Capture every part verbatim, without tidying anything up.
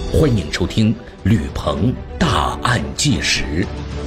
欢迎收听吕鹏大案纪实。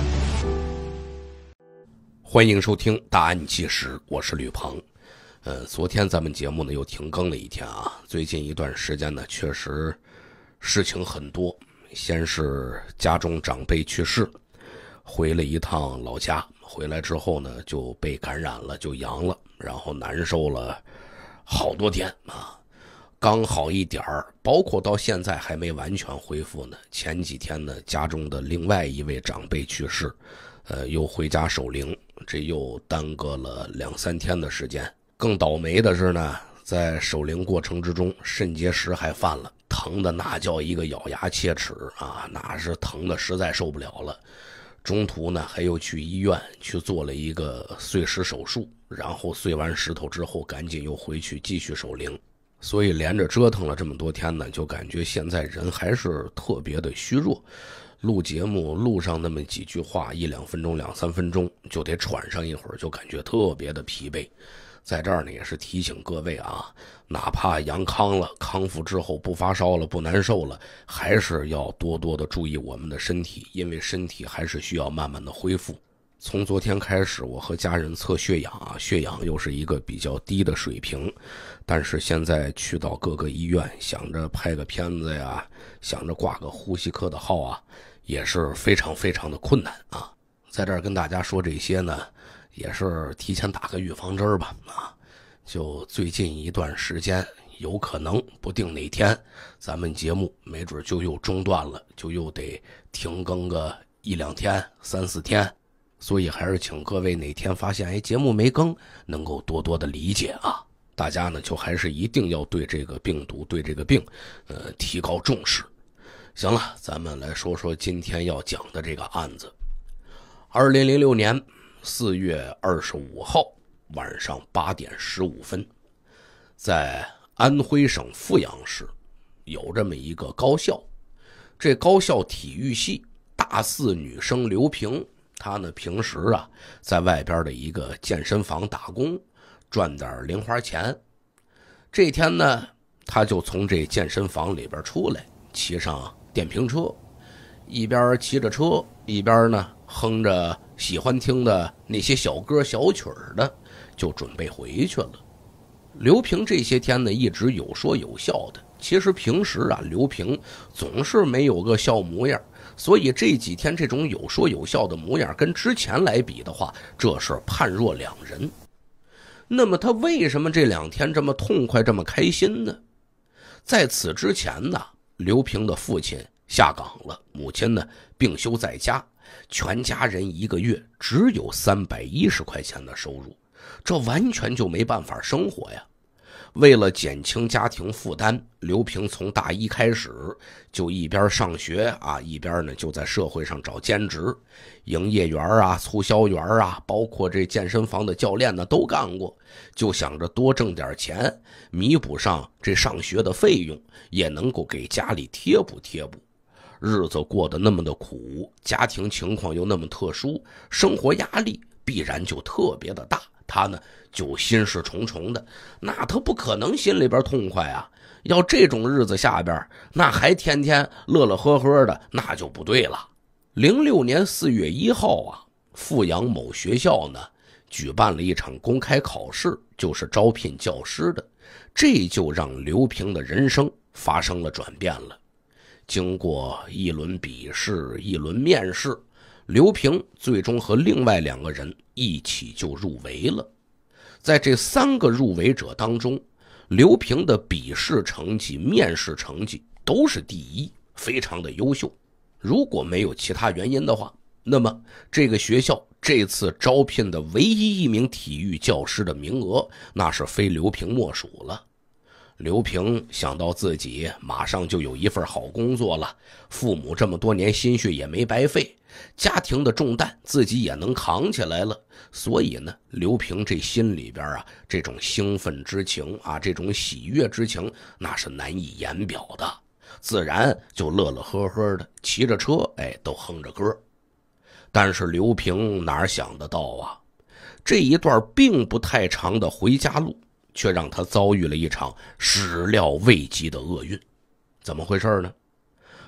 欢迎收听大案纪实，我是吕鹏。呃，昨天咱们节目呢又停更了一天啊。最近一段时间呢，确实事情很多。先是家中长辈去世，回了一趟老家，回来之后呢就被感染了，就阳了，然后难受了好多天啊。刚好一点儿，包括到现在还没完全恢复呢。前几天呢，家中的另外一位长辈去世，呃，又回家守灵，这又耽搁了两三天的时间。更倒霉的是呢，在守灵过程之中，肾结石还犯了，疼的那叫一个咬牙切齿啊，那是疼的实在受不了了。中途呢，还又去医院去做了一个碎石手术，然后碎完石头之后，赶紧又回去继续守灵。所以连着折腾了这么多天呢，就感觉现在人还是特别的虚弱。录节目录上那么几句话，一两分钟两三分钟就得喘上一会儿，就感觉特别的疲惫。在这儿呢也是提醒各位啊，哪怕阳康了，康复之后不发烧了，不难受了，还是要多多的注意我们的身体，因为身体还是需要慢慢的恢复。从昨天开始，我和家人测血氧啊，血氧又是一个比较低的水平，但是现在去到各个医院，想着拍个片子呀，想着挂个呼吸科的号啊，也是非常非常的困难啊。在这儿跟大家说这些呢，也是提前打个预防针吧啊。就最近一段时间，有可能不定哪天，咱们节目没准就又中断了，就又得停更个一两天、三四天。所以还是请各位哪天发现哎节目没更，能够多多的理解啊。大家呢就还是一定要对这个病毒对这个病呃提高重视。行了，咱们来说说今天要讲的这个案子。二零零六年四月二十五号晚上八点十五分，在安徽省阜阳市有这么一个高校，这高校体育系大四女生刘萍，他呢平时啊在外边的一个健身房打工，赚点零花钱。这天呢他就从这健身房里边出来，骑上电瓶车，一边骑着车一边呢哼着喜欢听的那些小歌小曲儿的，就准备回去了。刘萍这些天呢一直有说有笑的，其实平时啊刘萍总是没有个笑模样，所以这几天这种有说有笑的模样跟之前来比的话，这是判若两人。那么他为什么这两天这么痛快这么开心呢？在此之前呢，刘萍的父亲下岗了，母亲呢病休在家，全家人一个月只有三百一十块钱的收入，这完全就没办法生活呀。为了减轻家庭负担，刘萍从大一开始就一边上学啊，一边呢就在社会上找兼职，营业员啊、促销员啊，包括这健身房的教练呢都干过，就想着多挣点钱，弥补上这上学的费用，也能够给家里贴补贴补。日子过得那么的苦，家庭情况又那么特殊，生活压力必然就特别的大，他呢就心事重重的，那他不可能心里边痛快啊。要这种日子下边，那还天天乐乐呵呵的，那就不对了。零六年四月一号啊，阜阳某学校呢举办了一场公开考试，就是招聘教师的，这就让刘萍的人生发生了转变了。经过一轮笔试一轮面试，刘萍最终和另外两个人一起就入围了。在这三个入围者当中，刘萍的笔试成绩面试成绩都是第一，非常的优秀。如果没有其他原因的话，那么这个学校这次招聘的唯一一名体育教师的名额，那是非刘萍莫属了。刘萍想到自己马上就有一份好工作了，父母这么多年心血也没白费，家庭的重担自己也能扛起来了，所以呢刘萍这心里边啊这种兴奋之情啊，这种喜悦之情，那是难以言表的，自然就乐乐呵呵的骑着车，哎，都哼着歌。但是刘萍哪想得到啊，这一段并不太长的回家路却让他遭遇了一场始料未及的厄运。怎么回事呢？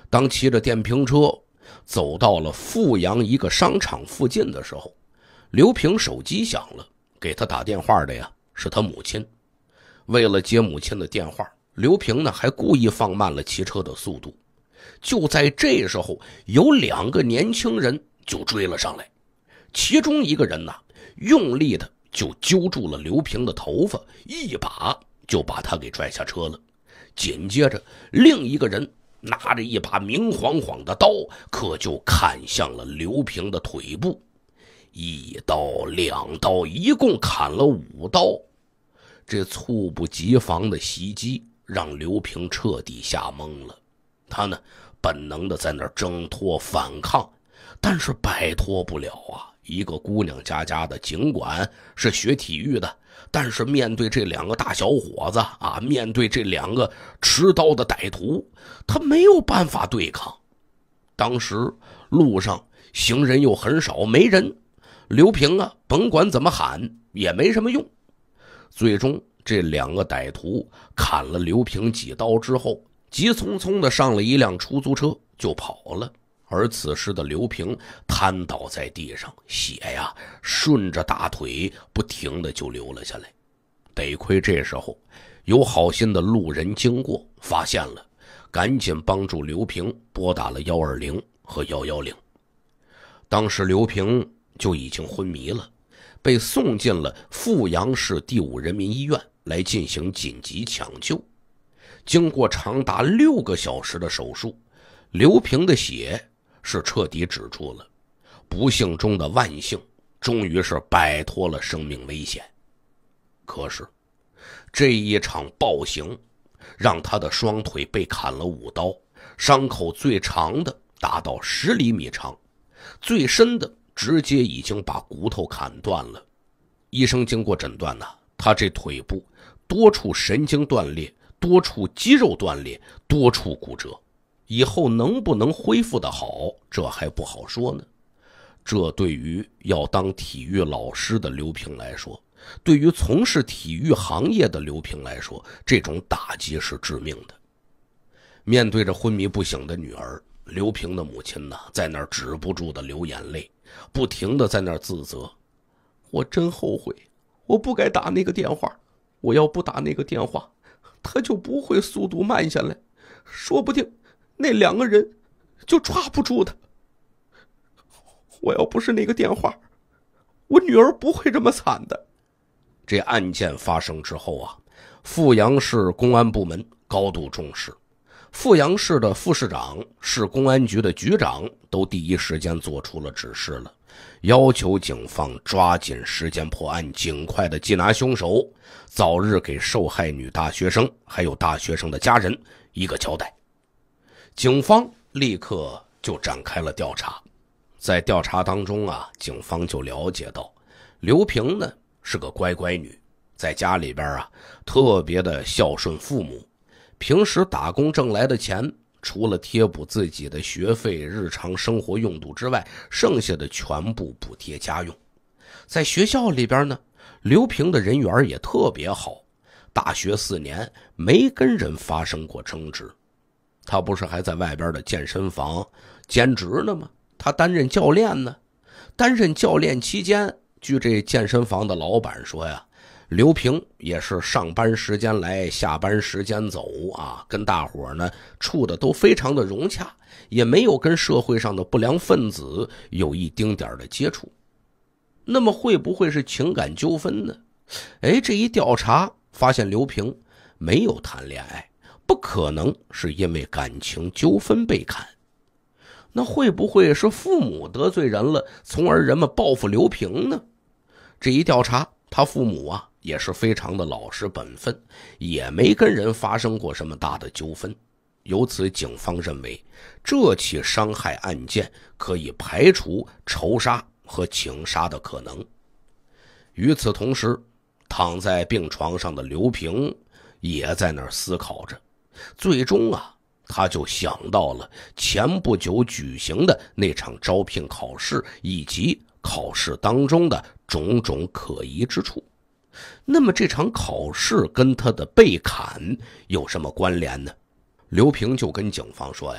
当骑着电瓶车走到了阜阳一个商场附近的时候，刘平手机响了，给他打电话的呀是他母亲。为了接母亲的电话，刘平呢还故意放慢了骑车的速度。就在这时候，有两个年轻人就追了上来，其中一个人呢用力的就揪住了刘平的头发，一把就把他给拽下车了。紧接着另一个人拿着一把明晃晃的刀，可就砍向了刘平的腿部，一刀两刀，一共砍了五刀。这猝不及防的袭击让刘平彻底吓懵了，他呢本能的在那儿挣脱反抗，但是摆脱不了啊。一个姑娘家家的，尽管是学体育的，但是面对这两个大小伙子啊，面对这两个持刀的歹徒，他没有办法对抗。当时路上行人又很少，没人，刘平啊甭管怎么喊也没什么用。最终这两个歹徒砍了刘平几刀之后，急匆匆的上了一辆出租车就跑了。而此时的刘平瘫倒在地上，血呀顺着大腿不停的就流了下来。得亏这时候有好心的路人经过发现了，赶紧帮助刘平拨打了一二零和一一零。当时刘平就已经昏迷了，被送进了阜阳市第五人民医院来进行紧急抢救。经过长达六个小时的手术，刘平的血是彻底止住了，不幸中的万幸，终于是摆脱了生命危险。可是这一场暴行让他的双腿被砍了五刀，伤口最长的达到十厘米长，最深的直接已经把骨头砍断了。医生经过诊断呢，他这腿部多处神经断裂，多处肌肉断裂，多处骨折。以后能不能恢复得好，这还不好说呢。这对于要当体育老师的刘平来说，对于从事体育行业的刘平来说，这种打击是致命的。面对着昏迷不醒的女儿，刘平的母亲呢，在那儿止不住的流眼泪，不停的在那儿自责。我真后悔，我不该打那个电话，我要不打那个电话，他就不会速度慢下来，说不定那两个人就抓不住他。我要不是那个电话，我女儿不会这么惨的。这案件发生之后啊，阜阳市公安部门高度重视，阜阳市的副市长、市公安局的局长都第一时间做出了指示了，要求警方抓紧时间破案，尽快的缉拿凶手，早日给受害女大学生还有大学生的家人一个交代。警方立刻就展开了调查。在调查当中啊，警方就了解到刘平呢是个乖乖女，在家里边啊特别的孝顺父母，平时打工挣来的钱，除了贴补自己的学费、日常生活用度之外，剩下的全部补贴家用。在学校里边呢，刘平的人缘也特别好，大学四年没跟人发生过争执。他不是还在外边的健身房兼职呢吗？他担任教练呢。担任教练期间，据这健身房的老板说呀，刘平也是上班时间来，下班时间走啊，跟大伙呢处的都非常的融洽，也没有跟社会上的不良分子有一丁点的接触。那么会不会是情感纠纷呢？哎，这一调查发现刘平没有谈恋爱，不可能是因为感情纠纷被砍。那会不会是父母得罪人了，从而人们报复刘平呢？这一调查，他父母啊也是非常的老实本分，也没跟人发生过什么大的纠纷。由此警方认为这起伤害案件可以排除仇杀和情杀的可能。与此同时，躺在病床上的刘平也在那儿思考着，最终啊他就想到了前不久举行的那场招聘考试，以及考试当中的种种可疑之处。那么这场考试跟他的被砍有什么关联呢？刘平就跟警方说呀，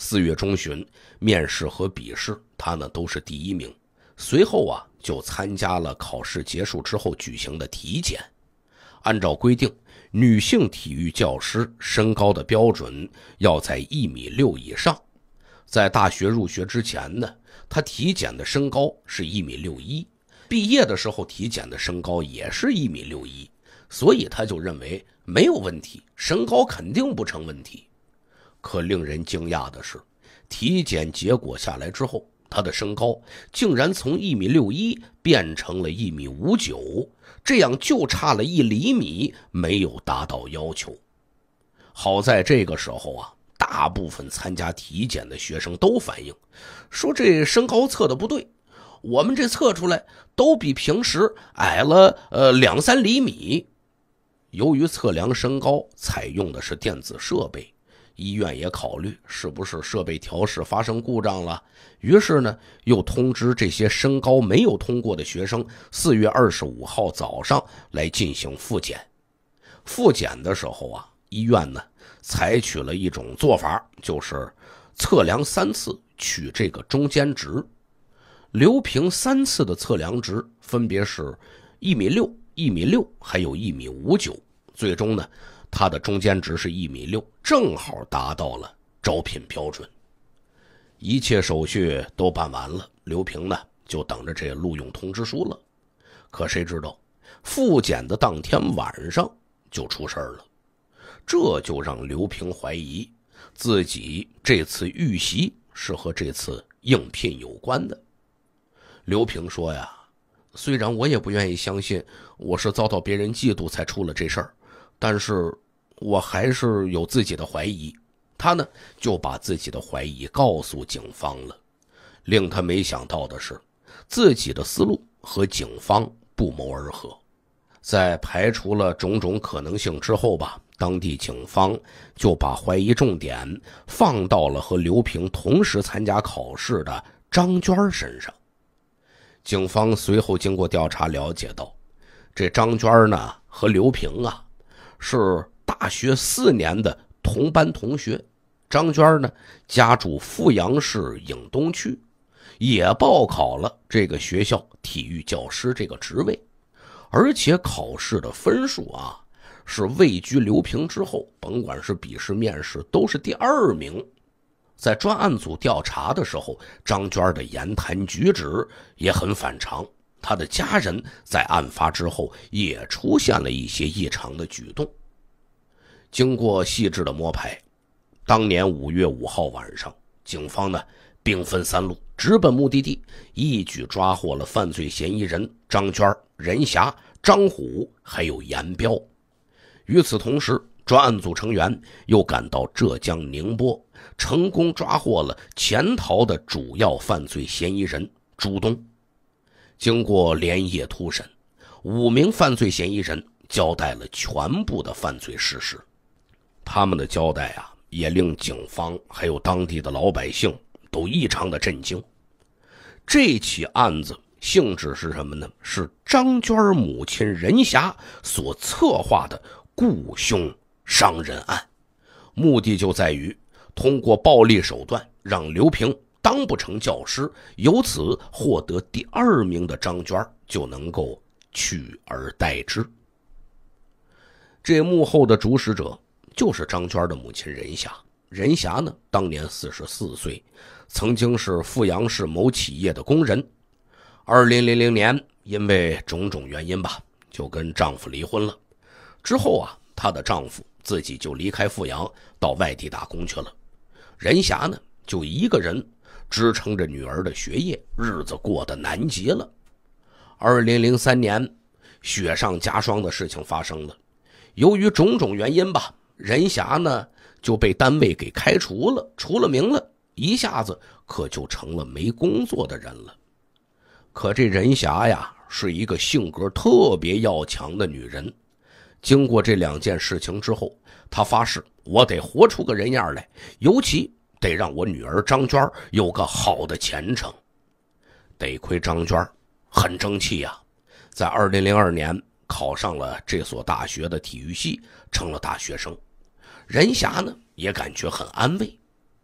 四月中旬，面试和笔试他呢都是第一名。随后啊，就参加了考试结束之后举行的体检。按照规定，女性体育教师身高的标准要在一米六以上。在大学入学之前呢，她体检的身高是一米六一，毕业的时候体检的身高也是一米六一，所以他就认为没有问题，身高肯定不成问题。可令人惊讶的是，体检结果下来之后，他的身高竟然从一米六一变成了一米五九，这样就差了一厘米，没有达到要求。好在这个时候啊，大部分参加体检的学生都反映说，这身高测的不对，我们这测出来都比平时矮了呃两三厘米。由于测量身高采用的是电子设备，医院也考虑是不是设备调试发生故障了，于是呢，又通知这些身高没有通过的学生，四月二十五号早上来进行复检。复检的时候啊，医院呢采取了一种做法，就是测量三次取这个中间值。刘平三次的测量值分别是一米六、一米六，还有一米五九。最终呢，他的中间值是一米六，正好达到了招聘标准。一切手续都办完了，刘平呢就等着这录用通知书了。可谁知道复检的当天晚上就出事了，这就让刘平怀疑自己这次遇袭是和这次应聘有关的。刘平说呀，虽然我也不愿意相信我是遭到别人嫉妒才出了这事儿，但是我还是有自己的怀疑。他呢就把自己的怀疑告诉警方了。令他没想到的是，自己的思路和警方不谋而合。在排除了种种可能性之后吧，当地警方就把怀疑重点放到了和刘平同时参加考试的张娟身上。警方随后经过调查了解到，这张娟呢和刘平啊是大学四年的同班同学。张娟呢家住阜阳市颍东区，也报考了这个学校体育教师这个职位，而且考试的分数啊是位居刘平之后，甭管是笔试面试都是第二名。在专案组调查的时候，张娟的言谈举止也很反常，她的家人在案发之后也出现了一些异常的举动。经过细致的摸排，当年五月五号晚上，警方呢兵分三路，直奔目的地，一举抓获了犯罪嫌疑人张娟、任霞、张虎还有严彪。与此同时，专案组成员又赶到浙江宁波，成功抓获了潜逃的主要犯罪嫌疑人朱东。经过连夜突审，五名犯罪嫌疑人交代了全部的犯罪事实。他们的交代啊，也令警方还有当地的老百姓都异常的震惊。这起案子性质是什么呢？是张娟母亲任霞所策划的雇凶伤人案，目的就在于通过暴力手段让刘平当不成教师，由此获得第二名的张娟就能够取而代之。这幕后的主使者就是张娟的母亲任霞。任霞呢当年四十四岁，曾经是阜阳市某企业的工人。二零零零年因为种种原因吧，就跟丈夫离婚了。之后啊，她的丈夫自己就离开阜阳到外地打工去了。任霞呢就一个人支撑着女儿的学业，日子过得难极了。二零零三年雪上加霜的事情发生了，由于种种原因吧，任霞呢就被单位给开除了，除了名了，一下子可就成了没工作的人了。可这任霞呀是一个性格特别要强的女人，经过这两件事情之后，她发誓我得活出个人样来，尤其得让我女儿张娟有个好的前程。得亏张娟很争气呀、啊，在二零零二年考上了这所大学的体育系，成了大学生。任霞呢也感觉很安慰。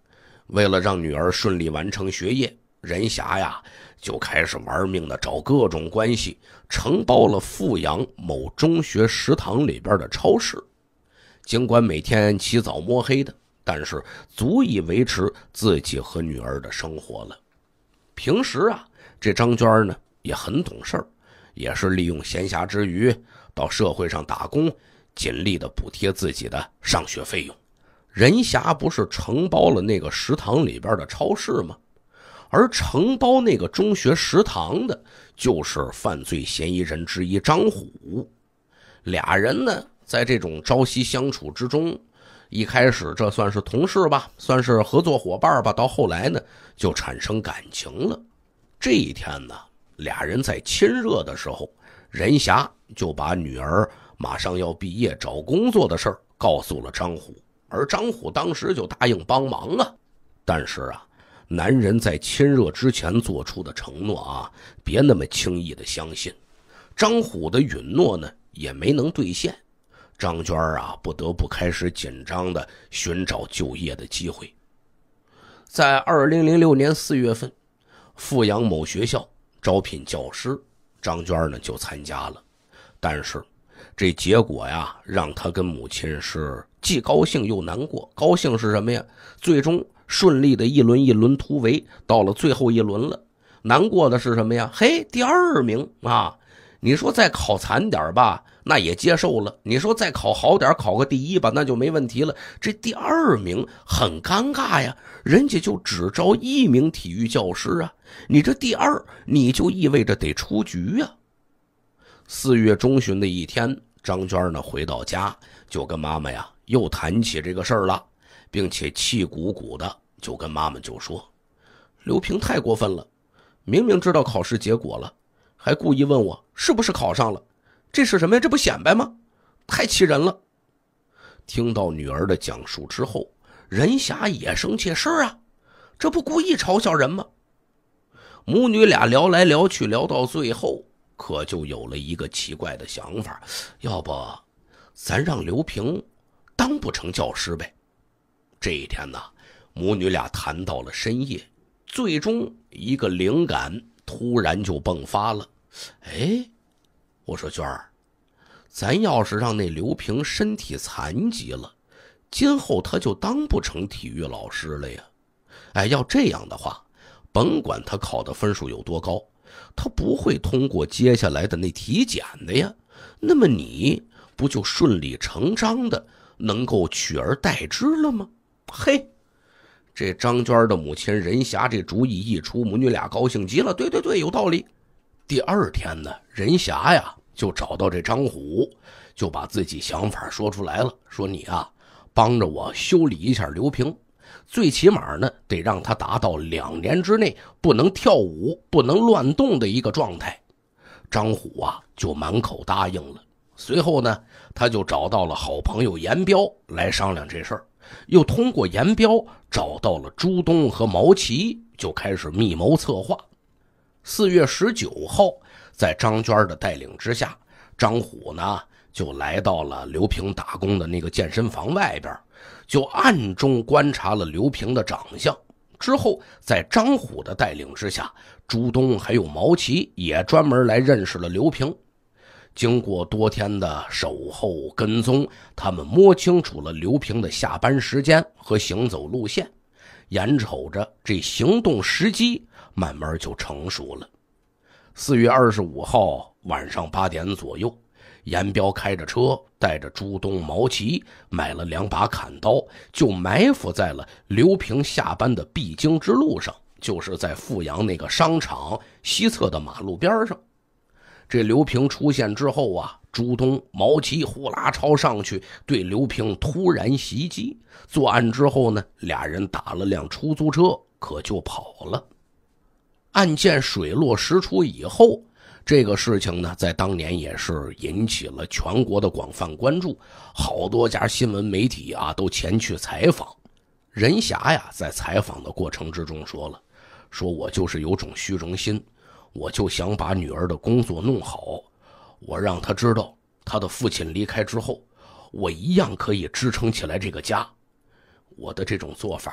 为了让女儿顺利完成学业，任霞呀就开始玩命的找各种关系，承包了阜阳某中学食堂里边的超市。尽管每天起早摸黑的，但是足以维持自己和女儿的生活了。平时啊，这张娟呢也很懂事儿，也是利用闲暇之余到社会上打工，尽力的补贴自己的上学费用。任霞不是承包了那个食堂里边的超市吗？而承包那个中学食堂的就是犯罪嫌疑人之一张虎。俩人呢在这种朝夕相处之中，一开始这算是同事吧，算是合作伙伴吧，到后来呢就产生感情了。这一天呢，俩人在亲热的时候，任霞就把女儿马上要毕业找工作的事儿告诉了张虎，而张虎当时就答应帮忙啊。但是啊，男人在亲热之前做出的承诺啊，别那么轻易的相信。张虎的允诺呢也没能兑现，张娟啊不得不开始紧张的寻找就业的机会。在二零零六年四月份，阜阳某学校招聘教师，张娟呢就参加了。但是这结果呀让她跟母亲是既高兴又难过。高兴是什么呀？最终顺利的一轮一轮突围，到了最后一轮了。难过的是什么呀？嘿，第二名啊！你说再考惨点吧，那也接受了；你说再考好点，考个第一吧，那就没问题了。这第二名很尴尬呀，人家就只招一名体育教师啊，你这第二，你就意味着得出局呀。四月中旬的一天，张娟呢回到家，就跟妈妈呀又谈起这个事儿了，并且气鼓鼓的就跟妈妈就说：“刘平太过分了，明明知道考试结果了，还故意问我是不是考上了，这是什么呀？这不显摆吗？太气人了。”听到女儿的讲述之后，任霞也生气，是啊，这不故意嘲笑人吗？母女俩聊来聊去，聊到最后，可就有了一个奇怪的想法，要不咱让刘平当不成教师呗。这一天呢，母女俩谈到了深夜，最终一个灵感突然就迸发了。哎，我说娟儿，咱要是让那刘平身体残疾了，今后他就当不成体育老师了呀。哎，要这样的话，甭管他考的分数有多高，他不会通过接下来的那体检的呀，那么你不就顺理成章的能够取而代之了吗？嘿，这张娟的母亲任霞这主意一出，母女俩高兴极了，对对对，有道理。第二天呢，任霞呀就找到这张虎，就把自己想法说出来了，说你啊帮着我修理一下刘平，最起码呢得让他达到两年之内不能跳舞不能乱动的一个状态。张虎啊就满口答应了。随后呢，他就找到了好朋友严彪来商量这事儿，又通过严彪找到了朱东和毛奇，就开始密谋策划。四月十九号，在张娟的带领之下，张虎呢就来到了刘平打工的那个健身房外边，就暗中观察了刘平的长相。之后在张虎的带领之下，朱东还有毛奇也专门来认识了刘平。经过多天的守候跟踪，他们摸清楚了刘平的下班时间和行走路线，眼瞅着这行动时机慢慢就成熟了。四月二十五号晚上八点左右，严彪开着车带着朱东毛奇买了两把砍刀，就埋伏在了刘平下班的必经之路上，就是在阜阳那个商场西侧的马路边上。这刘平出现之后啊，朱东毛奇呼啦朝上去对刘平突然袭击。作案之后呢，俩人打了辆出租车可就跑了。案件水落石出以后，这个事情呢在当年也是引起了全国的广泛关注，好多家新闻媒体啊都前去采访。任霞呀在采访的过程之中说了，说我就是有种虚荣心，我就想把女儿的工作弄好，我让她知道她的父亲离开之后，我一样可以支撑起来这个家。我的这种做法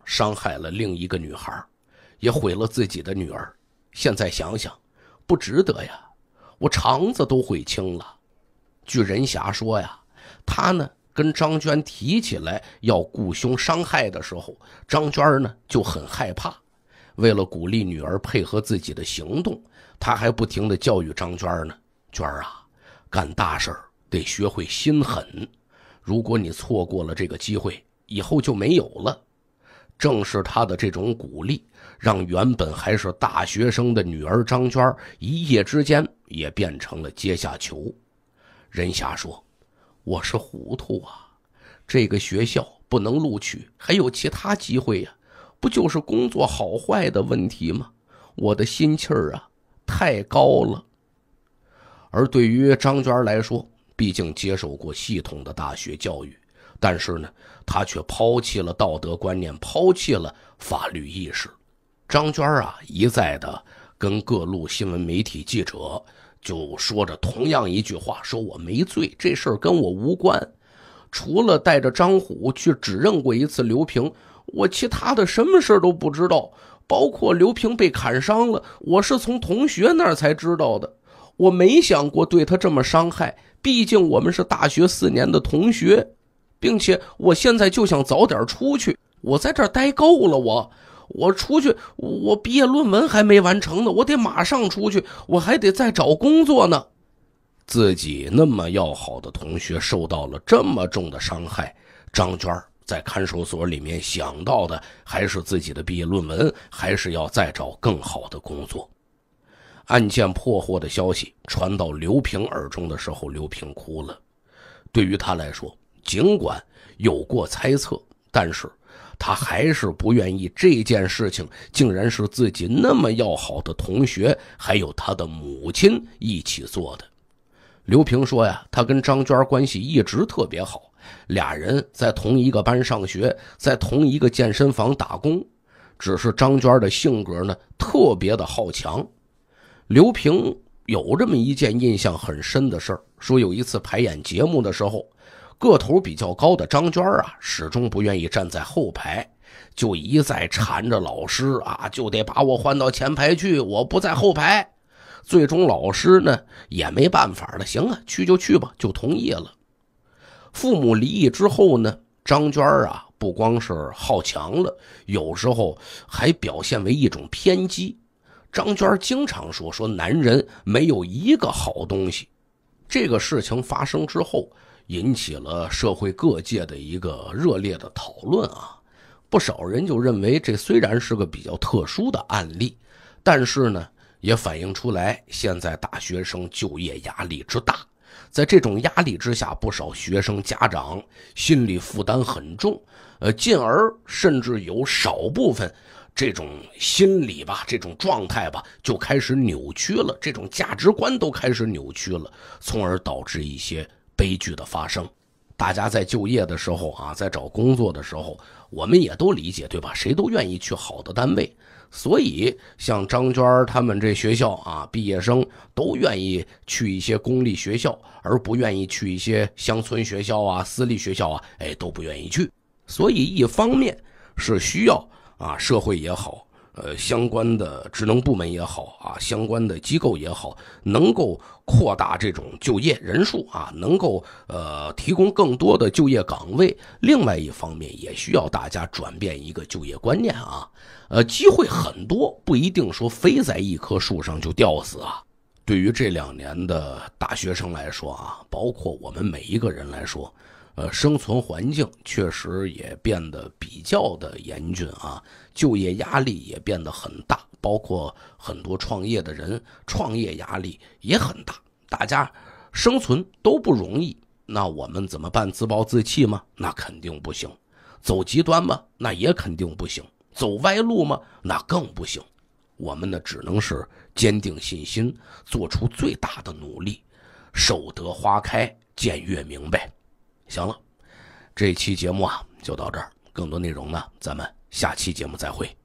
伤害了另一个女孩，也毁了自己的女儿。现在想想，不值得呀，我肠子都悔青了。据任霞说呀，他呢跟张娟提起来要雇凶伤害的时候，张娟呢就很害怕。为了鼓励女儿配合自己的行动，他还不停地教育张娟呢，娟儿啊，干大事得学会心狠，如果你错过了这个机会，以后就没有了。正是他的这种鼓励，让原本还是大学生的女儿张娟一夜之间也变成了阶下囚。任霞说，我是糊涂啊，这个学校不能录取，还有其他机会呀，不就是工作好坏的问题吗？我的心气儿啊太高了。而对于张娟来说，毕竟接受过系统的大学教育，但是呢，她却抛弃了道德观念，抛弃了法律意识。张娟啊，一再的跟各路新闻媒体记者就说着同样一句话，说我没罪，这事儿跟我无关。除了带着张虎去指认过一次刘平，我其他的什么事都不知道，包括刘平被砍伤了，我是从同学那儿才知道的。我没想过对他这么伤害，毕竟我们是大学四年的同学，并且我现在就想早点出去，我在这儿待够了，我我出去，我毕业论文还没完成呢，我得马上出去，我还得再找工作呢。自己那么要好的同学受到了这么重的伤害，张娟在看守所里面想到的还是自己的毕业论文，还是要再找更好的工作。案件破获的消息传到刘平耳中的时候，刘平哭了。对于他来说，尽管有过猜测，但是他还是不愿意这件事情竟然是自己那么要好的同学还有他的母亲一起做的。刘平说呀，他跟张娟关系一直特别好，俩人在同一个班上学，在同一个健身房打工，只是张娟的性格呢特别的好强。刘平有这么一件印象很深的事儿，说有一次排演节目的时候，个头比较高的张娟啊，始终不愿意站在后排，就一再缠着老师啊，就得把我换到前排去，我不在后排。最终老师呢也没办法了，行啊，去就去吧，就同意了。父母离异之后呢，张娟啊不光是好强了，有时候还表现为一种偏激。张娟经常说说男人没有一个好东西。这个事情发生之后，引起了社会各界的一个热烈的讨论啊。不少人就认为这虽然是个比较特殊的案例，但是呢也反映出来现在大学生就业压力之大。在这种压力之下，不少学生家长心理负担很重，呃，进而甚至有少部分这种心理吧，这种状态吧，就开始扭曲了，这种价值观都开始扭曲了，从而导致一些悲剧的发生。大家在就业的时候啊，在找工作的时候，我们也都理解，对吧？谁都愿意去好的单位，所以像张娟他们这学校啊，毕业生都愿意去一些公立学校，而不愿意去一些乡村学校啊、私立学校啊，哎，都不愿意去。所以一方面是需要啊，社会也好，呃，相关的职能部门也好啊，相关的机构也好，能够扩大这种就业人数啊，能够呃提供更多的就业岗位。另外一方面，也需要大家转变一个就业观念啊，呃，机会很多，不一定说非在一棵树上就吊死啊。对于这两年的大学生来说啊，包括我们每一个人来说，呃，生存环境确实也变得比较的严峻啊，就业压力也变得很大，包括很多创业的人，创业压力也很大，大家生存都不容易。那我们怎么办？自暴自弃吗？那肯定不行。走极端吗？那也肯定不行。走歪路吗？那更不行。我们呢，只能是坚定信心，做出最大的努力，守得花开，见月明呗。行了，这期节目啊就到这儿，更多内容呢咱们下期节目再会。